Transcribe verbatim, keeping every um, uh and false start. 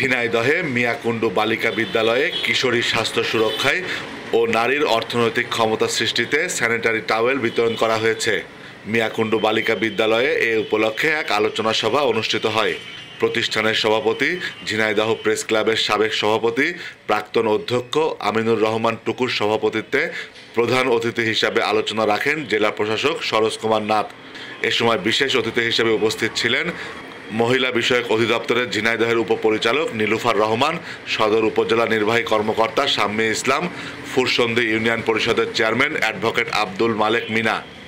ঝিনাইদহে মিয়াকুণ্ডু বালিকা বিদ্যালয়ে কিশোরী স্বাস্থ্য সুরক্ষায় ও নারীর অর্থনৈতিক ক্ষমতা সৃষ্টিতে স্যানিটারি টাওয়েল বিতরণ করা হয়েছে। মিয়াকুণ্ডু বালিকা বিদ্যালয়ে এ উপলক্ষে এক আলোচনা সভা অনুষ্ঠিত হয়। প্রতিষ্ঠানের সভাপতি, ঝিনাইদহ প্রেস ক্লাবের সাবেক সভাপতি, প্রাক্তন অধ্যক্ষ আমিনুর রহমান টুকুর সভাপতিত্বে প্রধান অতিথি হিসাবে আলোচনা রাখেন জেলা প্রশাসক সরোজ কুমার নাথ। এ সময় বিশেষ অতিথি হিসেবে উপস্থিত ছিলেন মহিলা বিষয়ক অধিদপ্তরের ঝিনাইদহের উপপরিচালক নীলুফার রহমান, সদর উপজেলা নির্বাহী কর্মকর্তা শাম্মী ইসলাম, ফুরসন্দি ইউনিয়ন পরিষদের চেয়ারম্যান অ্যাডভোকেট আব্দুল মালেক মিনা।